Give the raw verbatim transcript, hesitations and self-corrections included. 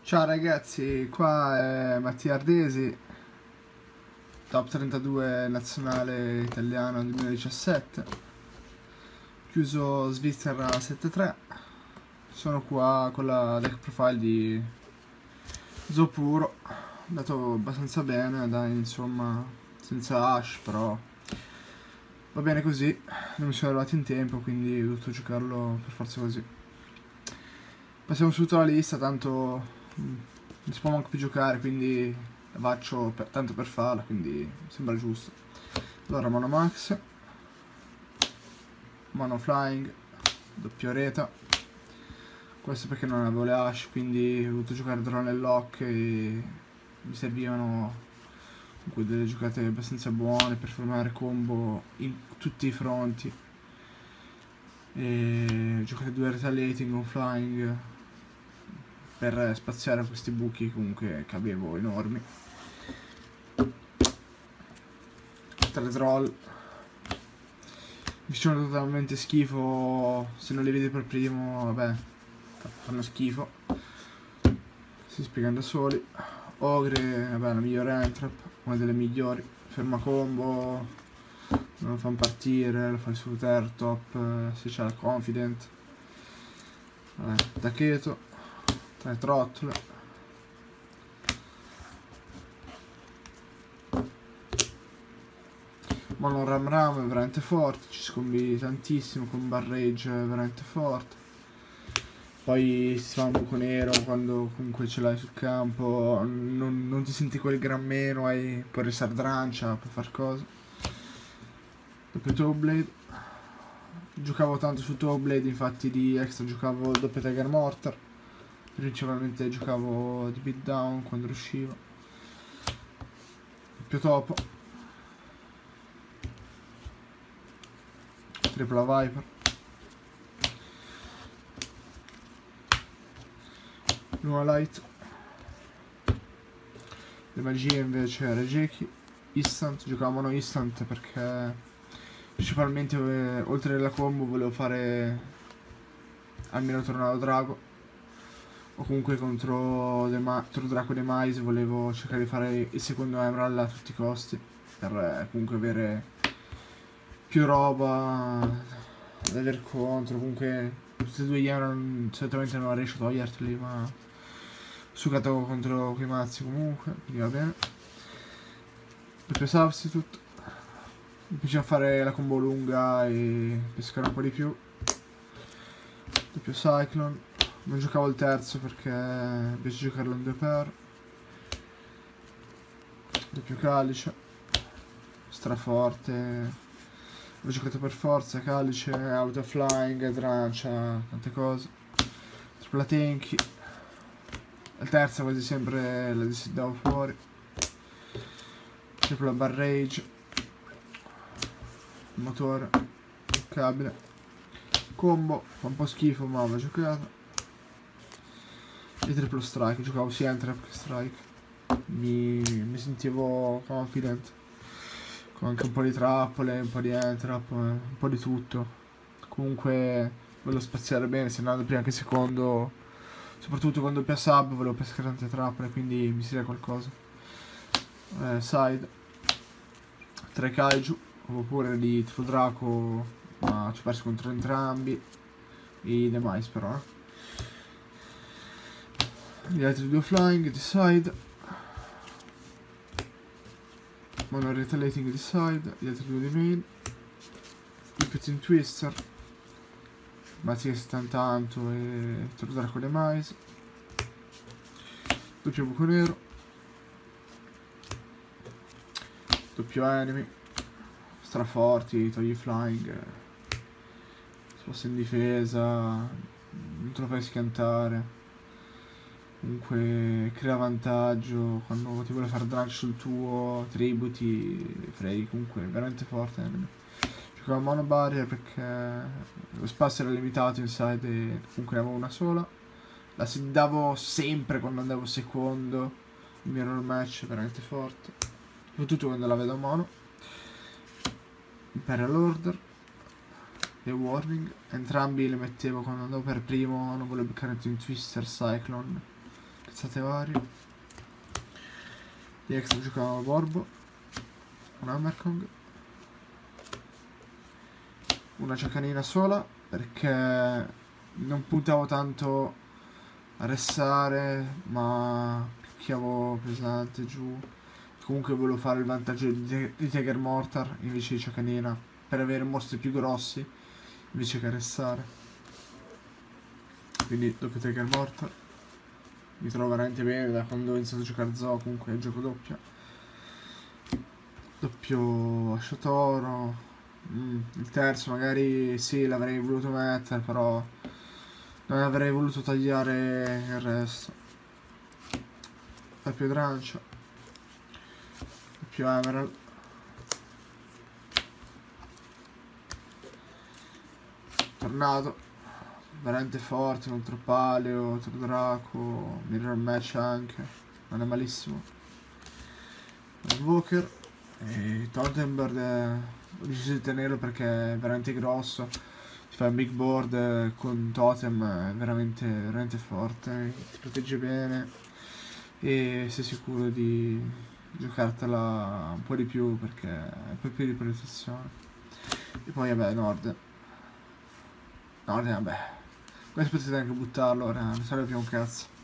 Ciao ragazzi, qua è Mattia Ardesi, top trentadue nazionale italiano duemiladiciassette, chiuso Svizzera sette tre. Sono qua con la deck profile di Zopuro, andato abbastanza bene, dai, insomma, senza Ash, però va bene così, non mi sono arrivati in tempo, quindi ho dovuto giocarlo per forza così. Passiamo subito alla lista, tanto mh, non si può manco più giocare, quindi la faccio per, tanto per farla, quindi mi sembra giusto. Allora, Mono Max, Mono Flying, doppio reta. Questo perché non avevo le Ash, quindi ho dovuto giocare Drone e Lock e mi servivano comunque delle giocate abbastanza buone per formare combo in tutti i fronti. E ho giocato due Retaliating, un Flying per spaziare questi buchi comunque che avevo enormi. Tre troll mi facevano totalmente schifo, se non li vedi per primo vabbè, fanno schifo, si spiegano da soli. Ogre, vabbè, la migliore entrap, una delle migliori, ferma combo, non lo fanno partire, lo fa il suo ter top se c'è la confident. Vabbè, Tacheto, tre trottole. Mono Ram Ram è veramente forte, ci scombi tantissimo con Barrage, è veramente forte. Poi si fa un buco nero quando comunque ce l'hai sul campo, non, non ti senti quel gran meno, hai, puoi restare drancia, puoi far cose. Doppio Towblade, giocavo tanto su Towblade, infatti di extra giocavo il doppio Tiger Mortar, principalmente giocavo di beatdown quando riuscivo. Doppio Topo, tripla Viper, Nuova Light, le magie invece Regeki, Instant, giocavano Instant perché principalmente eh, oltre alla combo volevo fare almeno Tornado Drago, o comunque contro, contro Draco De Mais volevo cercare di fare il secondo Emerald a tutti i costi per eh, comunque avere più roba da aver contro. Comunque tutti e due gli Emerald solitamente non riesco a toglierteli, ma ho sugato contro quei mazzi comunque, quindi va bene. Doppio Substitute, mi piace fare la combo lunga e pescare un po' di più. Doppio Cyclone, non giocavo il terzo perché mi piace giocarlo in due per. Doppio Calice, straforte, l'ho giocato per forza, Calice, Auto Flying, Drancia, tante cose. Tripla Tenki, la terza quasi sempre la davo fuori. Tripla Barrage, il motore, il cabile, combo, fa un po' schifo ma l'ho giocato. E triplo Strike, giocavo sia Entrap che Strike, mi, mi sentivo confident, con anche un po' di trappole, un po' di Entrap, un po' di tutto. Comunque volevo spaziare bene, se andando prima che secondo, soprattutto quando doppia sub volevo pescare tante trappole, quindi mi serve qualcosa. Eh, side, tre Kaiju, oppure di True Draco, ma ci ho perso contro entrambi i Demise però. Eh. Gli altri due Flying di side, Mono Retaliating di side, gli altri due di main, il Putin Twister, mazzi che si stanno tanto e True Draco Demise, doppio buco nero, doppio enemy, straforti, togli flying, sposta in difesa, non te lo fai schiantare, comunque crea vantaggio quando ti vuole fare drunch sul tuo, tributi, frei, comunque è veramente forte enemy. Giocavo mono barrier perché lo spazio era limitato inside e comunque ne avevo una sola, la davo sempre quando andavo secondo, il mirror match è veramente forte, soprattutto quando la vedo mono. Imperial Order e Warning, entrambi le mettevo quando andavo per primo, non volevo beccare un Twister Cyclone, che cazzate varie. Di extra giocavamo Borbo, un Hammerkong, una ciacanina sola perché non puntavo tanto a restare, ma picchiavo pesante giù. Comunque volevo fare il vantaggio di, di Tiger Mortar invece di ciacanina per avere mostri più grossi invece che restare. Quindi doppio Tiger Mortar. Mi trovo veramente bene da quando ho iniziato a giocare Zoo, comunque gioco doppio. Doppio Asciotoro. Mm, il terzo magari sì l'avrei voluto mettere, però non avrei voluto tagliare il resto. Doppio Drancia. Doppio Emerald. Tornado. Veramente forte contro Paleo, contro Draco, Mirror Match anche, non è malissimo. Invoker e Totemberg ho deciso di tenerlo perché è veramente grosso, ti fa un big board eh, con Totem, è veramente, veramente forte, ti protegge bene e sei sicuro di giocartela un po' di più perché è poi più di protezione. E poi vabbè Nord. Nord vabbè. Questo potete anche buttarlo ora, non serve più un cazzo.